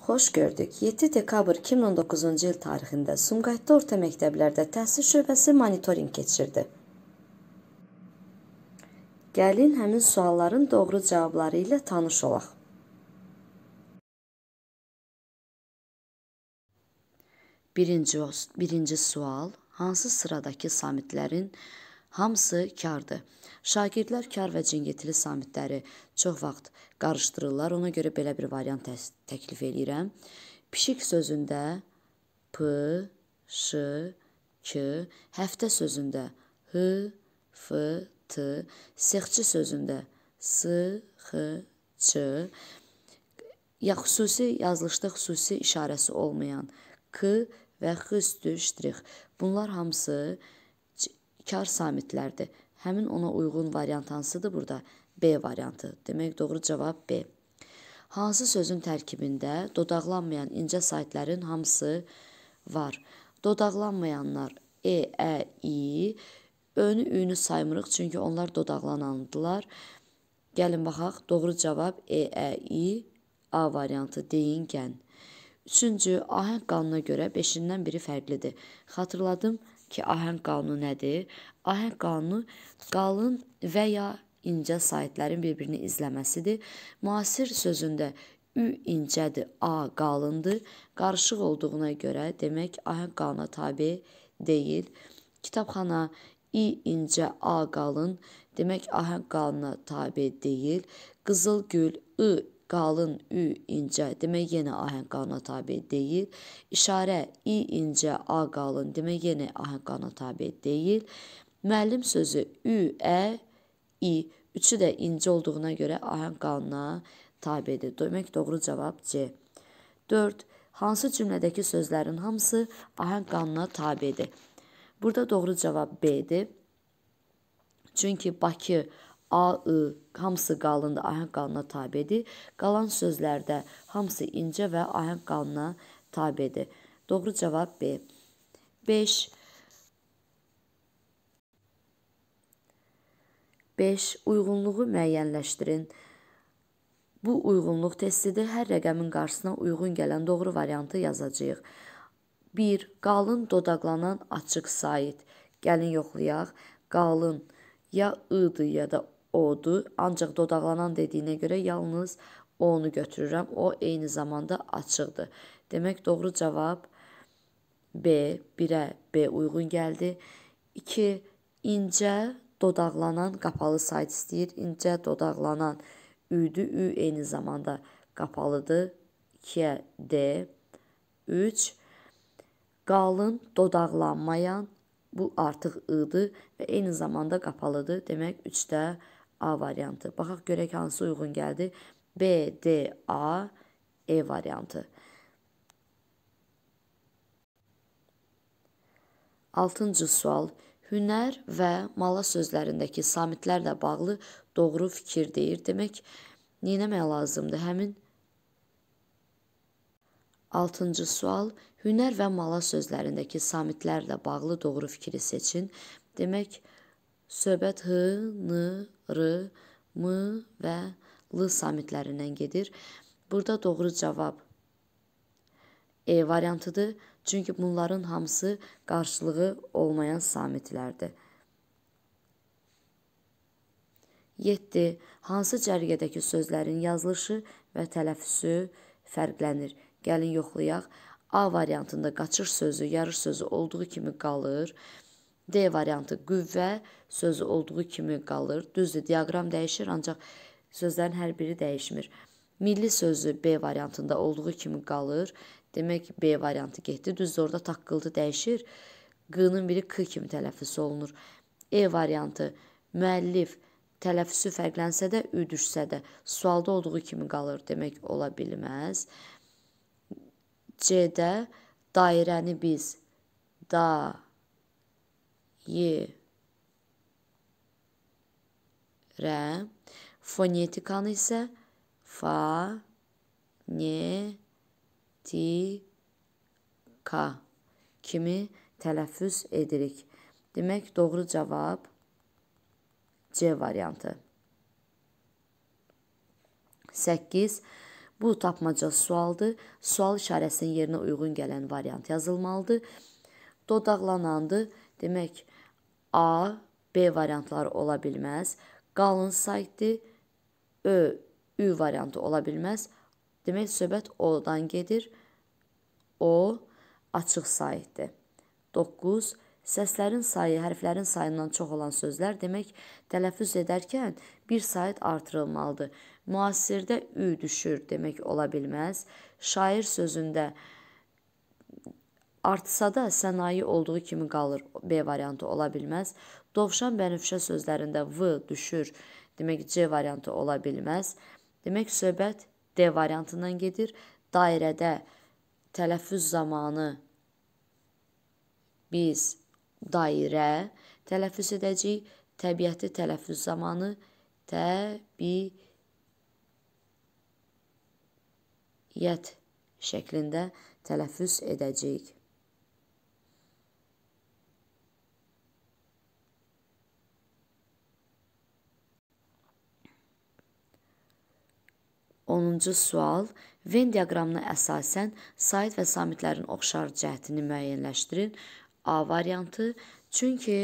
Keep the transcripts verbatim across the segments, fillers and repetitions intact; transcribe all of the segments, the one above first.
Xoş gördük. yeddi dekabr iki min on doqquzuncu il tarixində Sumqayıtda orta məktəblərdə təhsil şöbəsi monitorinq keçirdi. Gəlin həmin sualların doğru cavabları ilə tanış olaq. Birinci, birinci sual. Hansı sıradakı samitlərin hamısı kardır? Şagirdlər kar və cingiltili samitləri çox vaxt qarışdırırlar. Ona görə belə bir variant təklif edirəm. Pişik sözündə p, ş, k, həftə sözündə h, f, t, sexçi sözündə s, x, ç, ya xüsusi yazılışda xüsusi işarəsi olmayan k və x üstü ştrix. Bunlar hamısı kar samitlərdir. Həmin ona uyğun variant hansıdır burada? B variantı. Demək, doğru cavab B. Hansı sözün tərkibində dodaqlanmayan incə saitlərin hamısı var? Dodaqlanmayanlar E, Ə, İ. Önü, üyünü saymırıq, çünki onlar dodaqlanandılar. Gəlin baxaq, doğru cavab E, Ə, İ. A variantı, deyin, gən. Üçüncü, ahəng qanuna görə beşindən biri fərqlidir. Xatırladım ki, ahəng qanunu nədir? Ahəng qanunu qalın və ya incə saitlərin bir-birini izləməsidir. Müasir sözündə Ü incədir, A qalındır. Qarışıq olduğuna görə demək ahəng qanuna tabe deyil. Kitabxana İ incə, A qalın. Demək ahəng qanuna tabe deyil. Qızılgül I qalın, Ü incə. Demək yenə ahəng qanuna tabe deyil. İşarə İ incə, A qalın. Demək yenə ahəng qanuna tabe deyil. Müəllim sözü Ü, Ə, İ. Üçü də incə olduğuna görə ahəng qanuna tabedir. Demək, doğru cavab C. dörd. Hansı cümlədəki sözlərin hamısı ahəng qanuna tabedir? Burada doğru cavab B-dir. Çünki Bakı, A, I hamısı qalındır, ahəng qanuna tabedir. Qalan sözlərdə hamısı incə və ahəng qanuna tabedir. Doğru cavab B. beş. beş. Uyğunluğu müəyyənləşdirin. Bu uyğunluq testidir. Hər rəqəmin qarşısına uyğun gələn doğru variantı yazacağıq. bir. Qalın dodaqlanan açıq sait. Gəlin yoxlayaq. Qalın ya I-dır ya da O-dur. Ancaq dodaqlanan dediyinə görə yalnız O-nu götürürəm. O eyni zamanda açıqdır. Demək, doğru cavab B. birə B uyğun gəldi. iki. İncə dodaqlanan qapalı sait istəyir. İncə dodaqlanan Ü-dür. Ü eyni zamanda qapalıdır. ikiyə D. üç. Qalın dodaqlanmayan. Bu artıq I-dır və eyni zamanda qapalıdır. Demək, üçdə A variantı. Baxaq görək hansı uyğun gəldi. B, D, A, E variantı. altıncı sual. Hünər və mala sözlərindəki samitlərlə bağlı doğru fikir deyir. Demək, neyləmək lazımdır? Həmin altıncı sual. Hünər və mala sözlərindəki samitlərlə bağlı doğru fikri seçin. Demək, söhbət H, N, R, M və L samitlərindən gedir. Burada doğru cavab E variantıdır. Çünki bunların hamısı qarşılığı olmayan samitlərdir. yeddi. Hansı cərgədəki sözlərin yazılışı və tələffüsü fərqlənir? Gəlin yoxlayaq. A variantında qaçır sözü, yarış sözü olduğu kimi qalır. D variantı qüvvə sözü olduğu kimi qalır. Düzdür, diaqram dəyişir, ancaq sözlərin hər biri dəyişmir. Milli sözü B variantında olduğu kimi qalır. Demək, B variantı getdi. Düzdür, orada taqqıltı dəyişir. Q'nın biri K kimi tələffüs olunur. E variantı müəllif tələffüsü fərqlənsə də, Ü düşsə də sualda olduğu kimi qalır. Demək, ola bilməz. C-də dairəni biz da, ye, rə, fonetikanı isə fa, ne, ti, ka kimi tələffüz edirik. Demək, doğru cavab C variantı. səkkiz. Bu tapmaca sualdır. Sual işarəsinin yerinə uyğun gələn variant yazılmalıdır. Dodaqlanandır. Demək, A, B variantları ola bilməz. Qalın saytdır. Ö, Ü variantı ola bilməz. Demək, söhbət O-dan gedir. O, açıq saytdır. doqquz. Səslərin sayı, hərflərin sayından çox olan sözlər, demək, tələffüz edərkən bir sayt artırılmalıdır. Müasirdə Ü düşür, demək, ola bilməz. Şair sözündə artsa da sənayi olduğu kimi qalır, B variantı ola bilməz. Dovşan bənövşə sözlərində V düşür, demək, C variantı ola bilməz. Demək, söhbət D variantından gedir. Dairədə tələffüz zamanı biz dairə tələffüz edəcəyik. Təbiəti tələffüz zamanı təbiyyət şəklində tələffüz edəcəyik. onuncu sual. Venn diaqramına əsasən sait və samitlərin oxşar cəhətini müəyyənləşdirin. A variantı. Çünki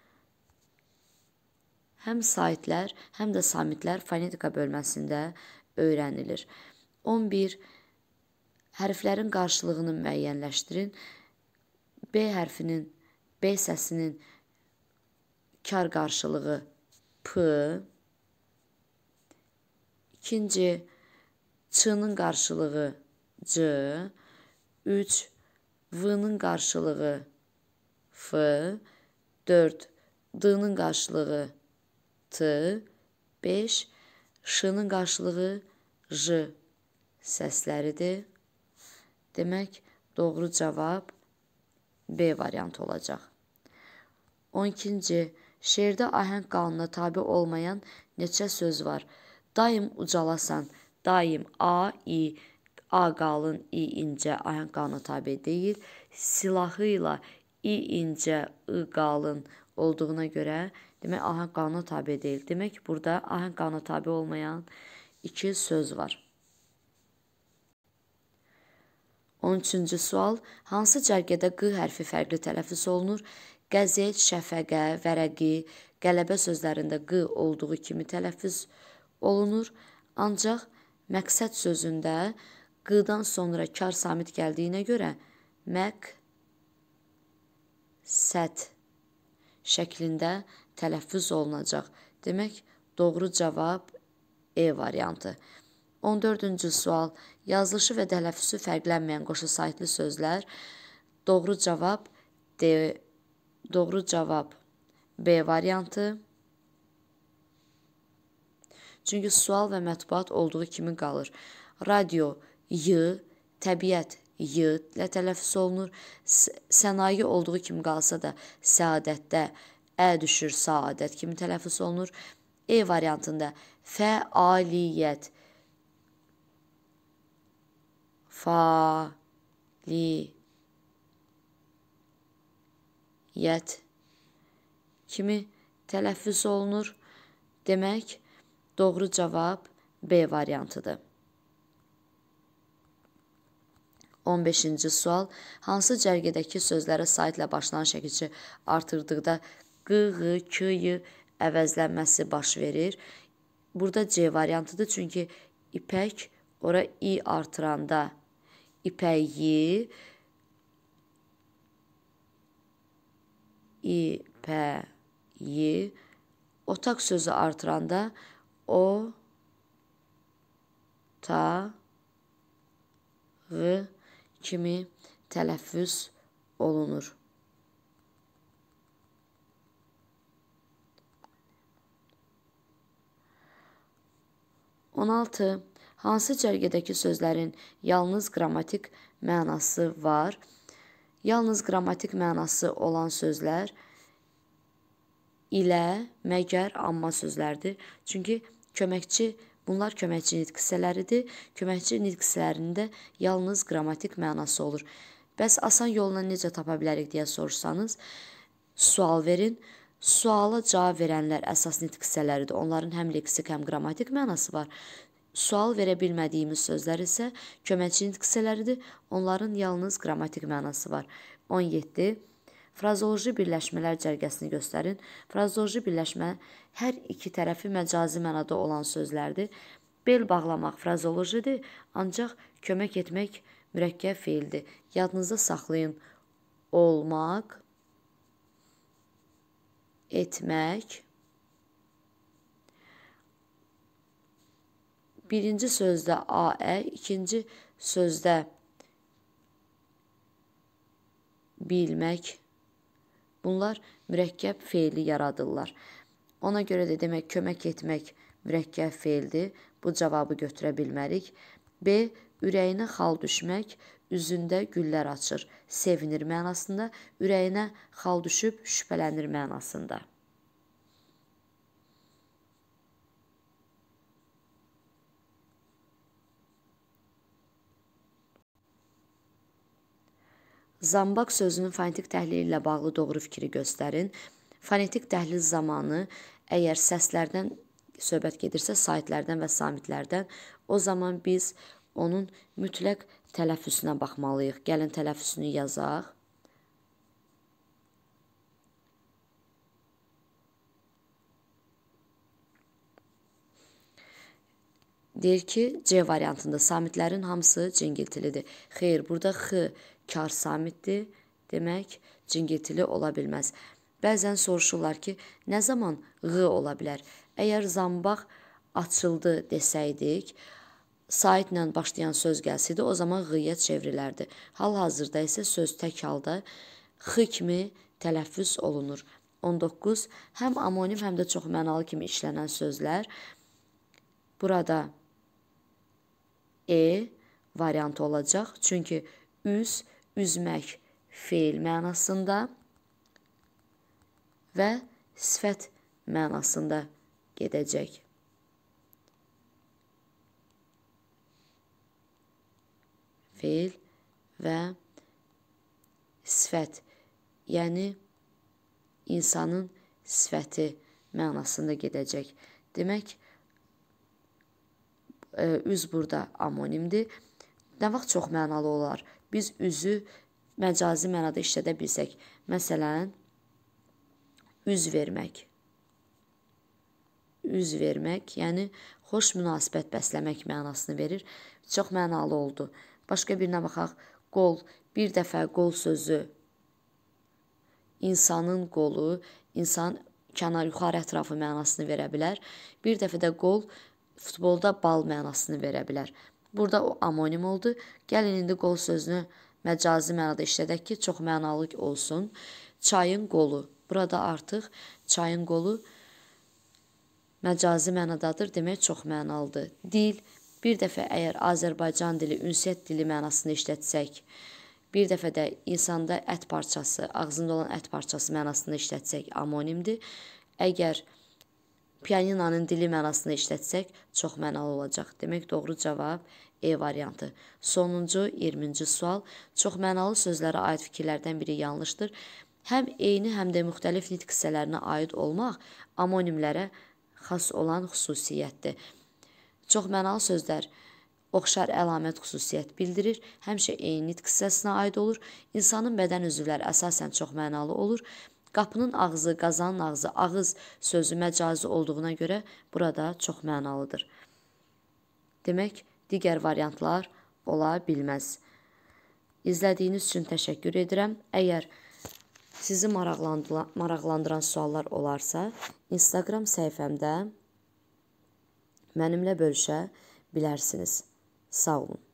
həm saitlər, həm də samitlər fonetika bölməsində öyrənilir. on bir. Hərflərin qarşılığını müəyyənləşdirin. B hərfinin, B səsinin kar qarşılığı P. İkinci, Ç-nın qarşılığı C. üç. V-nın qarşılığı F. dörd. D-nın qarşılığı T. beş. Ş-nın qarşılığı J səsləridir. Demək, doğru cavab B variantı olacaq. on ikinci. Şeirdə ahəng qanununa tabi olmayan neçə söz var? Daim ucalasan, daim A, İ, A qalın, İ incə, ahəng qanuna tabi deyil. Silahıyla İ incə, I qalın olduğuna görə, demək, ahəng qanuna tabi deyil. Demək, burada ahəng qanuna tabi olmayan iki söz var. on üçüncü sual. Hansı cərgədə Q hərfi fərqli tələffüz olunur? Qəzet, şəfəqə, vərəqi, qələbə sözlərində Q olduğu kimi tələffüz olunur. Ancaq məqsəd sözündə Q-dan sonra kar samit gəldiyinə görə məqsəd şəklində tələffüz olunacaq. Demək, doğru cavab E variantı. on dördüncü sual. Yazılışı və tələffüzü fərqlənməyən qoşu saytlı sözlər. Doğru cavab D. Doğru cavab B variantı. Çünki sual və mətbuat olduğu kimi qalır. Radio Y, təbiət Y ilə tələffüz olunur. Sənayi olduğu kimi qalsa da səadətdə Ə düşür, saadət kimi tələffüz olunur. E variantında fəaliyyət, fəaliyyət kimi tələffüz olunur. Demək, doğru cavab B variantıdır. on beşinci sual. Hansı cərgədəki sözlərə saitlə başlanan şəkilçi artırdıqda Q, Ğ, K, Y əvəzlənməsi baş verir? Burada C variantıdır. Çünki ipək, ora İ artıranda ipəyi, ipəyi, otaq sözü artıranda o, ta, ğı kimi tələffüz olunur. on altı. Hansı cərgədəki sözlərin yalnız qrammatik mənası var? Yalnız qrammatik mənası olan sözlər ilə, məgər, amma sözlərdir. Çünki köməkçi, bunlar köməkçi nitq hissələridir. Köməkçi nitq hissələrində yalnız qrammatik mənası olur. Bəs asan yolla necə tapa bilərik deyə soruşsanız, sual verin. Suala cavab verənlər əsas nitq hissələridir. Onların həm leksik, həm qrammatik mənası var. Sual verə bilmədiyimiz sözlər isə köməkçi nitq hissələridir. Onların yalnız qrammatik mənası var. on yeddi. Frazoloji birləşmələr cərgəsini göstərin. Frazoloji birləşmə hər iki tərəfi məcazi mənada olan sözlərdir. Bel bağlamaq frazolojidir, ancaq kömək etmək mürəkkəb feildir. Yadınızda saxlayın. Olmaq, etmək. Birinci sözdə A-ə, ikinci sözdə bilmək. Bunlar mürəkkəb feili yaradırlar. Ona görə də demək kömək etmək mürəkkəb feildir. Bu cavabı götürə bilmərik. B. Ürəyinə xal düşmək, üzündə güllər açır. Sevinir mənasında, ürəyinə xal düşüb şübhələnir mənasında. Zambaq sözünün fonetik təhlili ilə bağlı doğru fikri göstərin. Fonetik təhlil zamanı əgər səslərdən söhbət gedirsə, saitlərdən və samitlərdən, o zaman biz onun mütləq tələffüsünə baxmalıyıq. Gəlin tələffüsünü yazaq. Deyir ki, C variantında samitlərin hamısı cingiltilidir. Xeyr, burada X kar samitdir. Demək, cingiltili ola bilməz. Bəzən soruşurlar ki, nə zaman Q ola bilər? Əgər zambaq açıldı desəydik, saitlə başlayan söz gəlsəydi, o zaman Q-yə çevrilərdi. Hal-hazırda isə söz tək halda X kimi tələffüz olunur. on doqquz. Həm amonim, həm də çox mənalı kimi işlənən sözlər. Burada E variantı olacaq. Çünki üz, üzmək feil mənasında və sifət mənasında gedəcək. Feil və sifət, yəni insanın sifəti mənasında gedəcək. Demək, üz burada amonimdir. Nə vaxt çox mənalı olar? Biz üzü məcazi mənada işlədə bilsək. Məsələn, üz vermək. Üz vermək, yəni xoş münasibət bəsləmək mənasını verir. Çox mənalı oldu. Başqa birinə baxaq. Qol. Bir dəfə qol sözü insanın qolu, insan kənar yuxarı ətrafı mənasını verə bilər. Bir dəfə də qol futbolda bal mənasını verə bilər. Burada o amonim oldu. Gəlin indi qol sözünü məcazi mənada işlədək ki, çox mənalı olsun. Çayın qolu. Burada artıq çayın qolu məcazi mənadadır. Demək, çox mənalıdır. Dil. Bir dəfə əgər Azərbaycan dili, ünsiyyət dili mənasını işlətsək, bir dəfə də insanda ət parçası, ağzında olan ət parçası mənasını işlətsək, amonimdir. Əgər pianinanın dili mənasını işlətsək, çox mənalı olacaq. Demək, doğru cavab E variantı. Sonuncu, iyirminci sual. Çox mənalı sözlərə aid fikirlərdən biri yanlışdır. Həm eyni, həm də müxtəlif nitq hissələrinə aid olmaq amonimlərə xas olan xüsusiyyətdir. Çox mənalı sözlər oxşar əlamət xüsusiyyət bildirir. Həmişə eyni nitq hissəsinə aid olur. İnsanın bədən üzvləri əsasən çox mənalı olur. Qapının ağzı, qazanın ağzı, ağız sözü məcazi olduğuna görə burada çox mənalıdır. Demək, digər variantlar ola bilməz. İzlədiyiniz üçün təşəkkür edirəm. Əgər sizi maraqlandıran suallar olarsa, Instagram səhifəmdə mənimlə bölüşə bilərsiniz. Sağ olun.